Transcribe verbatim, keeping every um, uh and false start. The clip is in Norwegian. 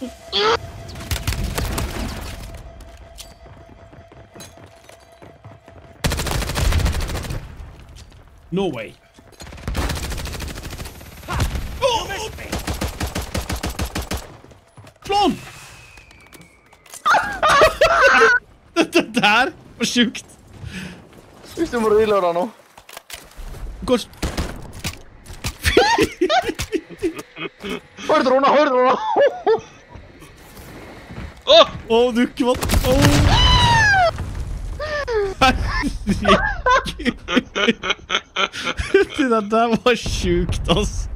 No way. Oh! Slå han! Dette der var sjukt. Hvis du må reloade nå. Går... Har du drona, har du drona? Åh! Åh, du kvatt. Åh! Herregud. Det der var sjukt, altså.